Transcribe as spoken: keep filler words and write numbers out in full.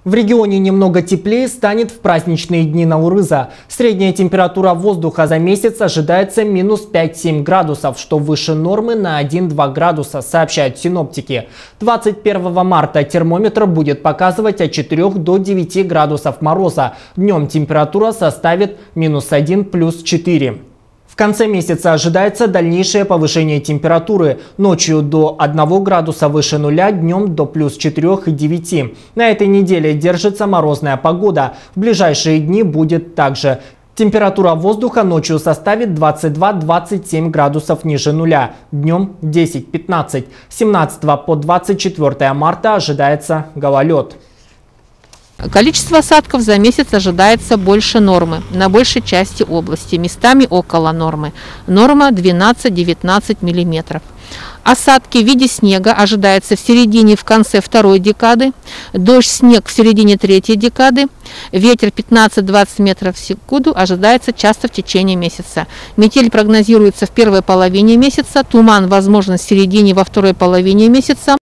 В регионе немного теплее станет в праздничные дни Наурыза. Средняя температура воздуха за месяц ожидается минус пять-семь градусов, что выше нормы на один-два градуса, сообщают синоптики. двадцать первого марта термометр будет показывать от четырёх до девяти градусов мороза. Днем температура составит минус один плюс четыре. В конце месяца ожидается дальнейшее повышение температуры. Ночью до одного градуса выше нуля, днем до плюс четырёх и девяти. На этой неделе держится морозная погода. В ближайшие дни будет также. Температура воздуха ночью составит двадцать два — двадцать семь градусов ниже нуля, днем десять-пятнадцать. С семнадцатого по двадцать четвёртое марта ожидается гололед. Количество осадков за месяц ожидается больше нормы на большей части области, местами около нормы. Норма двенадцать-девятнадцать миллиметров. Осадки в виде снега ожидаются в середине и в конце второй декады. Дождь, снег в середине третьей декады. Ветер пятнадцать-двадцать метров в секунду ожидается часто в течение месяца. Метель прогнозируется в первой половине месяца. Туман возможен в середине и во второй половине месяца.